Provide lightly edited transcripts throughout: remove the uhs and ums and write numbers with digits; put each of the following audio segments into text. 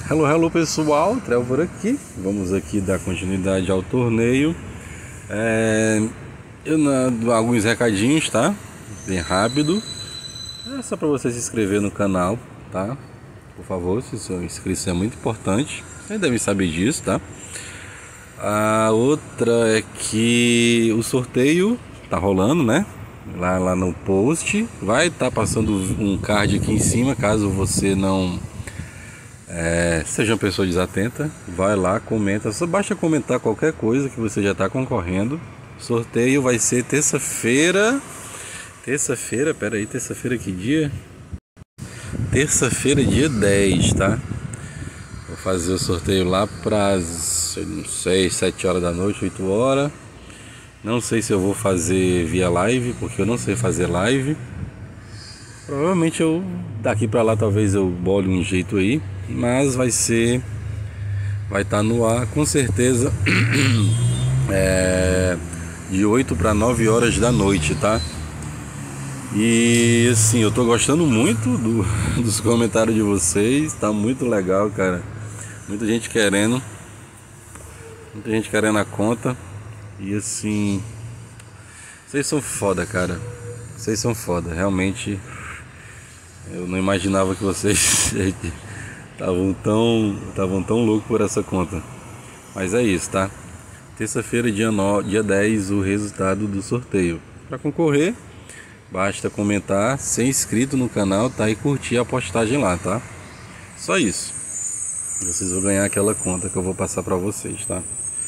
Hello pessoal, Trevor aqui. Vamos aqui dar continuidade ao torneio. Alguns recadinhos, tá? Bem rápido. É só para você se inscrever no canal, tá? Por favor, se sua inscrição é muito importante. Vocês devem saber disso, tá? A outra é que o sorteio tá rolando, né? Lá no post. Vai estar passando um card aqui em cima, caso você não seja uma pessoa desatenta. Vai lá, comenta. Só basta comentar qualquer coisa que você já está concorrendo. O sorteio vai ser terça-feira. Terça-feira que dia? Terça-feira, dia 10, tá? Vou fazer o sorteio lá para as 6, 7 horas da noite, 8 horas. Não sei se eu vou fazer via live, porque eu não sei fazer live. Provavelmente daqui para lá talvez eu bole um jeito aí, mas vai estar no ar com certeza de 8 para 9 horas da noite, tá? E assim, eu tô gostando muito dos comentários de vocês, tá muito legal, cara. Muita gente querendo a conta. E assim, vocês são foda, cara. Vocês são foda, realmente. Eu não imaginava que vocês estavam tão loucos por essa conta. Mas é isso, tá? Terça-feira, dia 10, o resultado do sorteio. Para concorrer, basta comentar, ser inscrito no canal, tá? E curtir a postagem lá, tá? Só isso. Vocês vão ganhar aquela conta que eu vou passar para vocês, tá?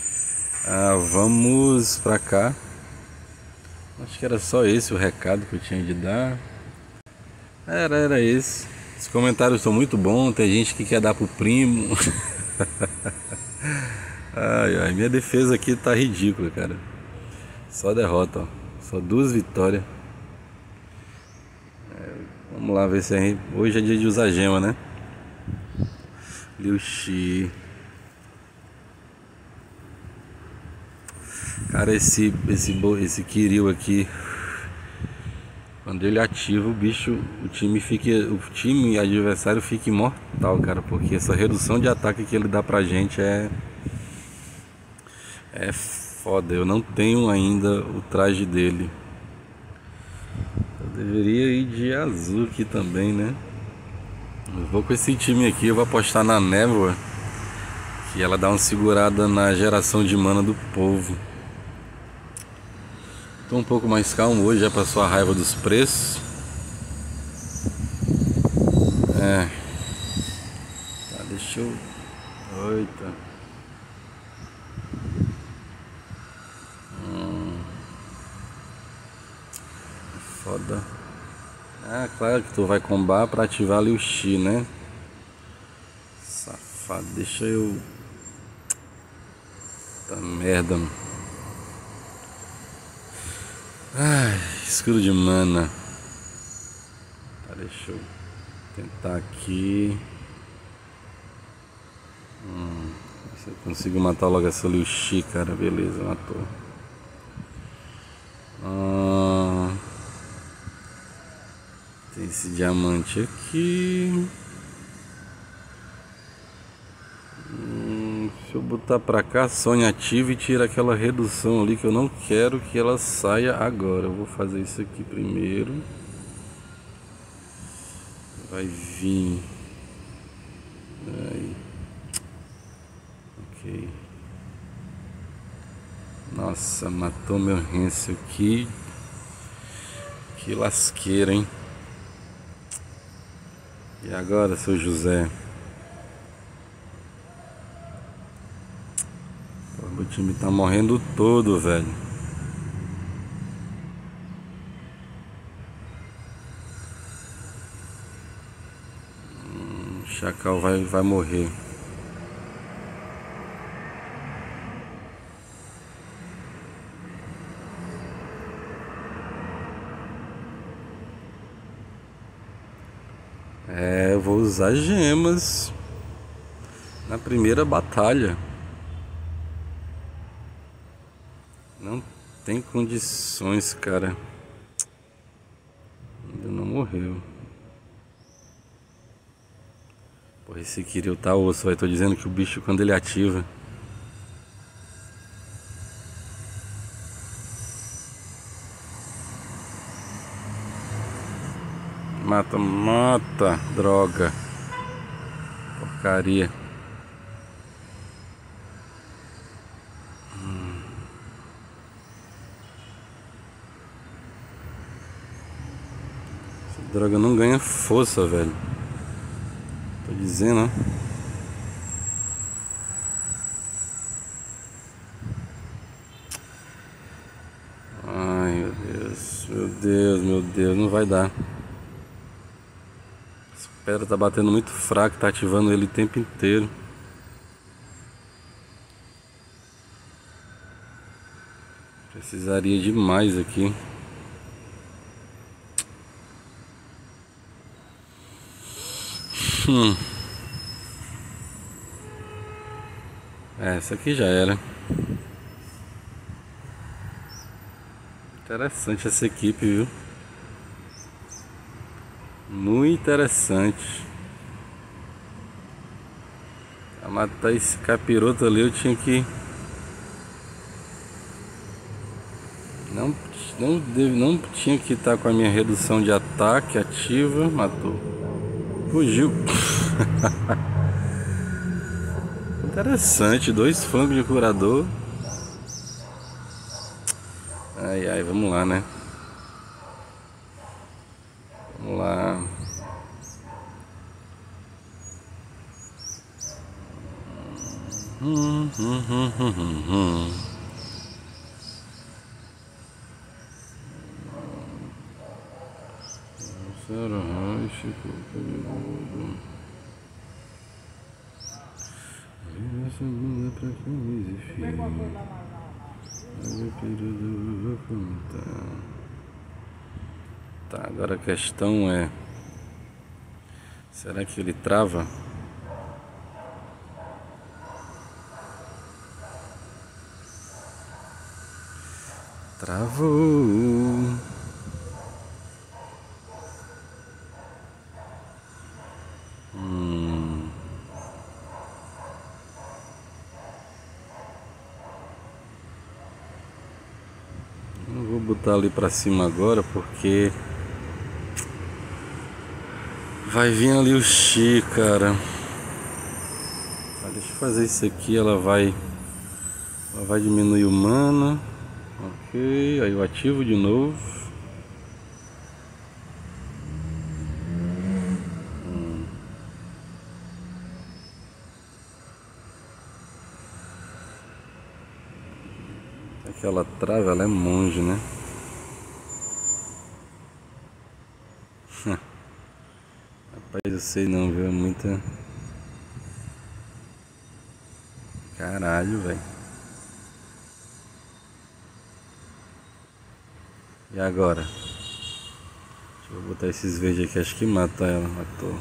Vamos pra cá. Acho que era só esse o recado que eu tinha de dar. Era esse. Os comentários estão muito bons. Tem gente que quer dar pro primo. Ai, minha defesa aqui tá ridícula, cara. Só derrota, ó. Só 2 vitórias. Vamos lá ver se hoje é dia de usar gema, né? Liu Shi. Cara, esse Kiryu aqui, quando ele ativa o bicho, o time adversário fica imortal, cara, porque essa redução de ataque que ele dá pra gente é foda. Eu não tenho ainda o traje dele. Eu deveria ir de azul aqui também, né? Eu vou com esse time aqui, eu vou apostar na névoa, que ela dá uma segurada na geração de mana do povo. Tô um pouco mais calmo hoje, já passou a raiva dos preços. Tá, deixa eu... Eita. Foda. Claro que tu vai combar pra ativar ali o X, né? Safado, deixa eu... Tá merda, mano. Escudo de mana. Tá, deixa eu tentar aqui. Se eu consigo matar logo essa Liu Shi, cara. Beleza, matou. Tem esse diamante aqui. Se eu botar pra cá, Sônia ativa e tira aquela redução ali que eu não quero que ela saia agora. Eu vou fazer isso aqui primeiro. Vai vir. Aí. Ok. Nossa, matou meu Renzo aqui. Que lasqueira, hein? E agora, seu José? O time tá morrendo todo, velho. O Chacal vai morrer. Eu vou usar gemas na primeira batalha. Não tem condições, cara. Ainda não morreu. Porra, esse Kiryu tá osso, vai. Tô dizendo que o bicho, quando ele ativa... Mata, mata, droga. Porcaria. Essa droga não ganha força, velho. Tô dizendo, ó. Ai, meu Deus, meu Deus, meu Deus, não vai dar. Essa pedra tá batendo muito fraco, tá ativando ele o tempo inteiro. Precisaria demais aqui. Essa aqui já era. Interessante essa equipe, viu? Muito interessante. Pra matar esse capiroto ali eu tinha que... Não tinha que estar com a minha redução de ataque ativa. Matou. Fugiu. Interessante, 2 flancos de curador. Ai, ai, vamos lá, né? Vamos lá. Tá, agora a questão é: será que ele trava? Travou. Não vou botar ali pra cima agora porque vai vir ali o Chi, cara. Deixa eu fazer isso aqui, ela vai diminuir o mana. Ok, aí eu ativo de novo. Aquela trava, ela é monge, né? Rapaz, eu sei não, viu? É muita... Caralho, velho. E agora? Deixa eu botar esses verdes aqui, acho que mata ela. Matou.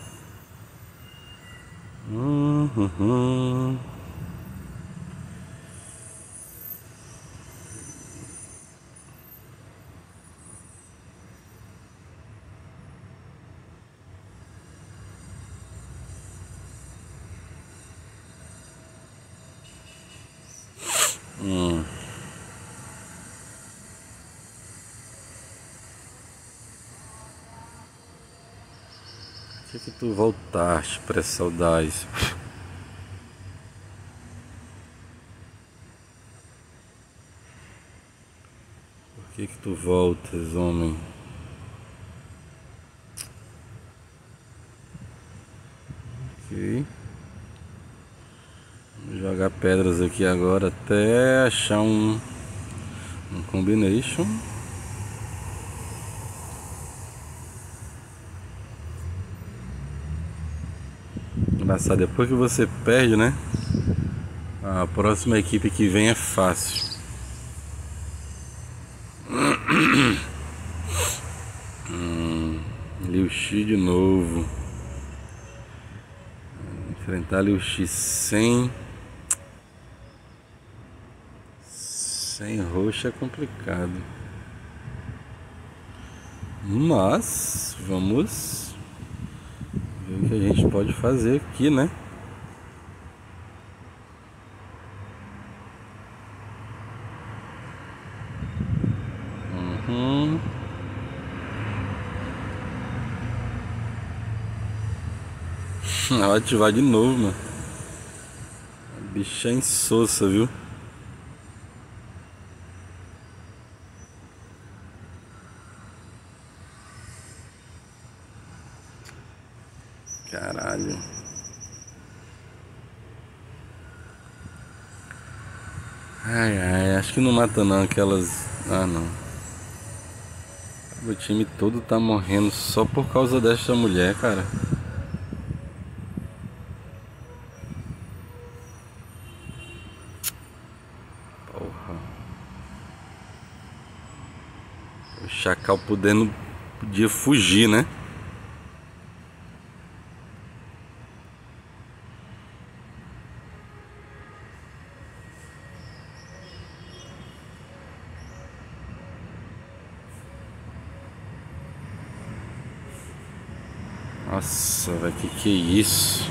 Por que tu voltaste para essa saudade? Por que tu voltas, homem? Ok. Vou jogar pedras aqui agora até achar um combination. Engraçado, depois que você perde, né? A próxima equipe que vem é fácil. Liu Shi de novo. Enfrentar Liu Shi sem roxo é complicado. Mas vamos ver o que a gente pode fazer aqui, né? Vai ativar de novo, mano. A bicha é insossa, viu? Caralho. Ai, ai, acho que não mata não aquelas... Ah, não. O time todo tá morrendo só por causa desta mulher, cara. Porra. O Chacal podia fugir, né? Nossa, velho, que é isso?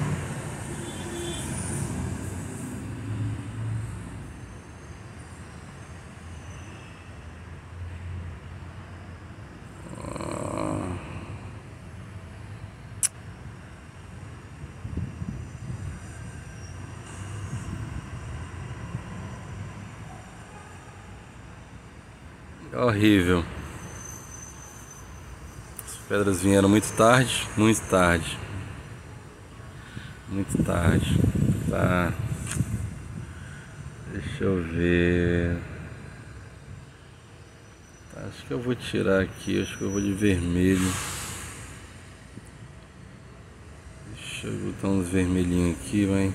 Horrível. As pedras vieram muito tarde, muito tarde. Muito tarde. Tá. Deixa eu ver. Tá, acho que eu vou tirar aqui, acho que eu vou de vermelho. Deixa eu botar uns vermelhinhos aqui, vai.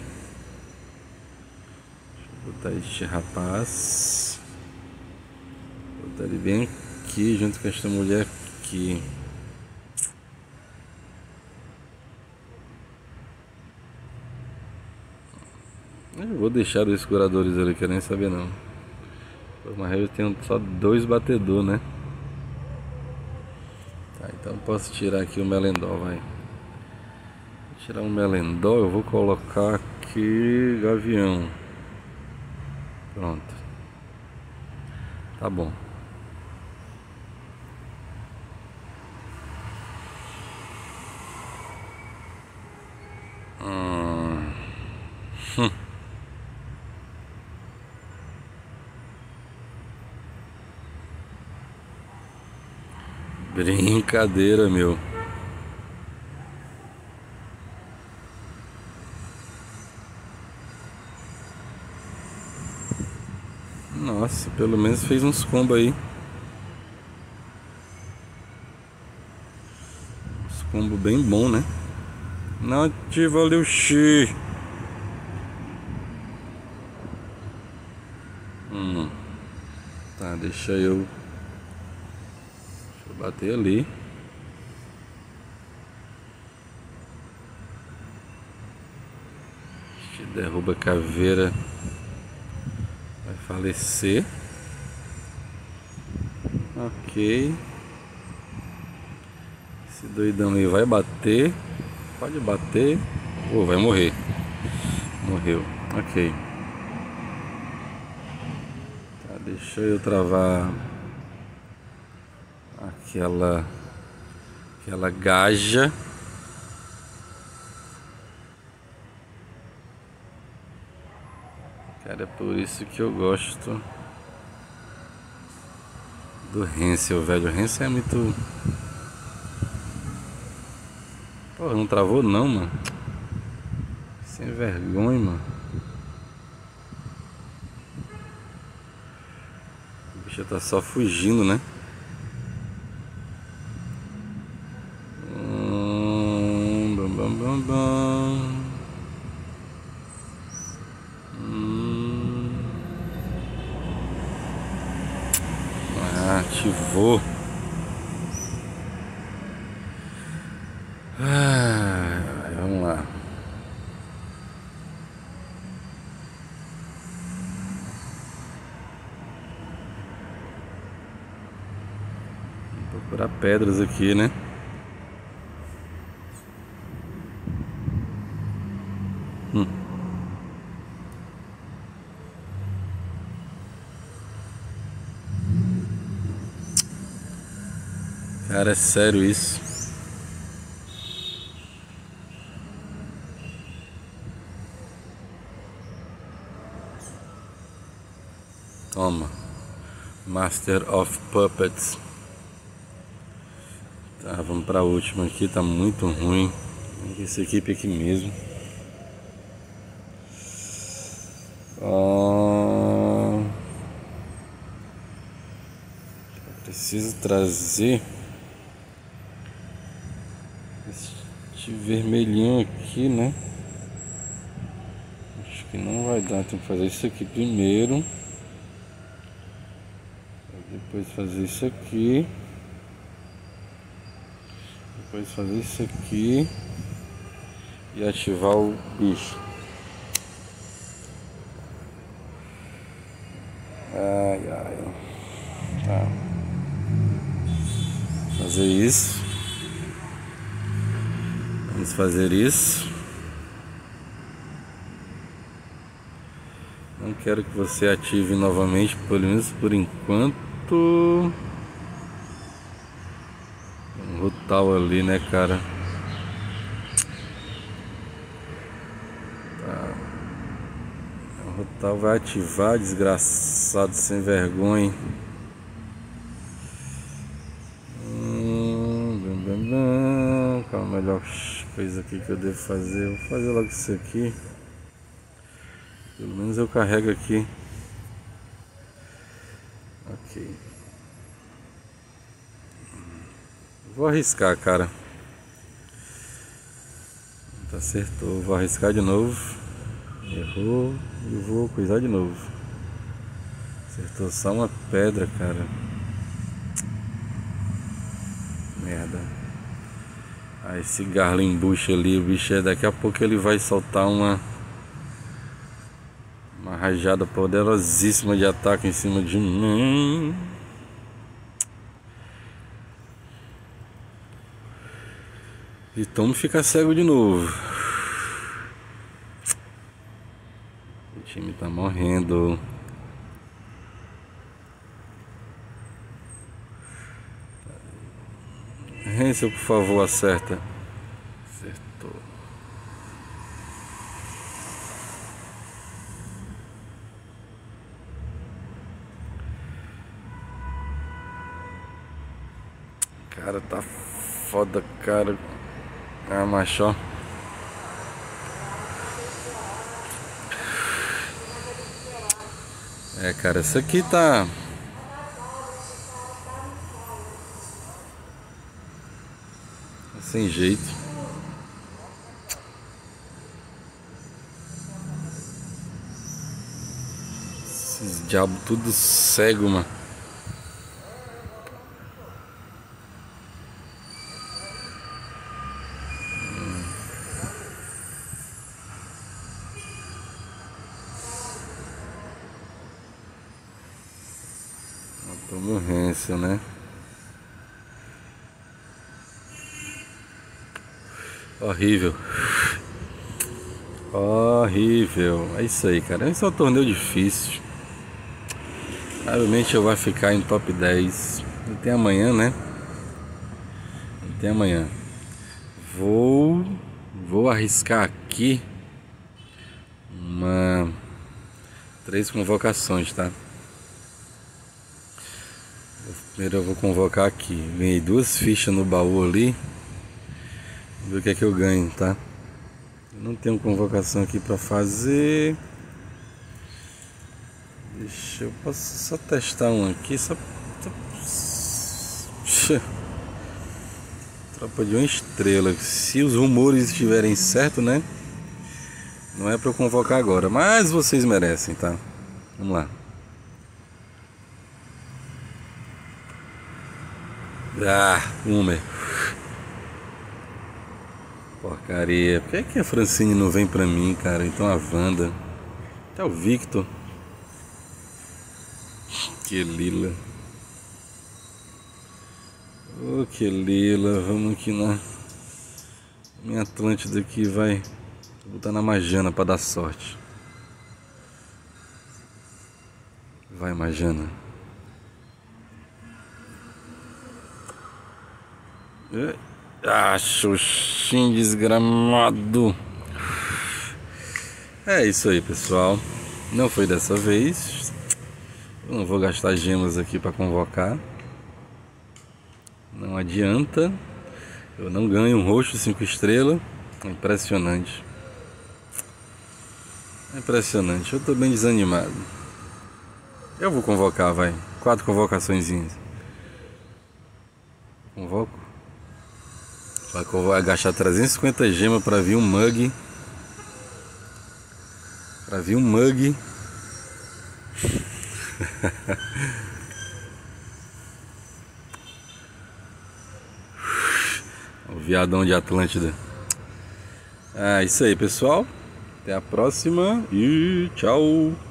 Deixa eu botar este rapaz. Botar ele bem aqui, junto com esta mulher aqui. Eu vou deixar os curadores ali, quero nem saber não. Mas eu tenho só 2 batedores, né? Tá, então posso tirar aqui o melendol, vai. Vou tirar um melendol, eu vou colocar aqui gavião. Pronto. Tá bom. Brincadeira, meu. Nossa, pelo menos fez uns combos aí. Uns combos bem bom, né? Nativa Liuxi. Tá, deixa eu bater ali. Este derruba caveira. Vai falecer. Ok. Esse doidão aí vai bater. Pode bater. Oh, vai morrer. Morreu. Ok. Tá, deixa eu travar aquela gaja. Cara, é por isso que eu gosto do Hansel, velho. O Hansel é muito... Pô, não travou não, mano. Sem vergonha, mano. O bicho tá só fugindo, né? Bam, bam, bam, bam. Ativou. Vamos lá. Vou procurar pedras aqui, né? Cara, é sério isso? Toma. Master of Puppets. Tá, vamos pra última aqui, tá muito ruim. Essa equipe aqui mesmo. Preciso trazer este vermelhinho aqui, né? Acho que não vai dar, tem que fazer isso aqui primeiro. Depois fazer isso aqui. Depois fazer isso aqui. E ativar o bicho. Ai, ai. Tá. Fazer isso. Vamos fazer isso. Não quero que você ative novamente, pelo menos por enquanto. Um Rutal ali, né, cara? Tá. O Rutal vai ativar, desgraçado, sem vergonha. Qual a melhor coisa aqui que eu devo fazer? Vou fazer logo isso aqui. Pelo menos eu carrego aqui. Ok. Vou arriscar, cara. Tá, acertou. Vou arriscar de novo. Errou. E vou coisar de novo. Acertou só uma pedra, cara. Merda. Ah, esse Garland Bush ali, o bicho daqui a pouco ele vai soltar uma rajada poderosíssima de ataque em cima de mim. E Tom fica cego de novo. O time tá morrendo. Hansel, por favor, acerta. Acertou. Cara, tá foda, cara. Ah, macho, ó. É, cara, isso aqui tá sem jeito. Esses diabos tudo cego, mano. Tô no Hansel, né? Horrível. Horrível. É isso aí, cara. Esse é um torneio difícil. Provavelmente eu vou ficar em top 10. Até amanhã, né? Até amanhã. Vou arriscar aqui 3 convocações, tá? Primeiro eu vou convocar aqui. Ganhei 2 fichas no baú ali. Vamos ver o que é que eu ganho, tá? Eu não tenho convocação aqui pra fazer. Deixa eu posso só testar um aqui, só tropa de 1 estrela. Se os rumores estiverem certos, né? Não é pra eu convocar agora, mas vocês merecem, tá? Vamos lá. Ah, Homer. Porcaria. Por que a Francine não vem pra mim, cara? Então a Wanda. Até o Victor. Que lila. Oh, que lila. Vamos aqui na minha Atlântida aqui, vai. Tô botando a Majana pra dar sorte. Vai, Majana. Ah, xoxinho desgramado. É isso aí, pessoal. Não foi dessa vez. Eu não vou gastar gemas aqui para convocar. Não adianta. Eu não ganho um roxo 5 estrelas. Impressionante. Impressionante. Eu tô bem desanimado. Eu vou convocar, vai. 4 convocaçõezinhas. Convoco. Vai gastar 350 gemas para vir um mug. Pra vir um mug. O viadão de Atlântida. É isso aí, pessoal. Até a próxima e tchau.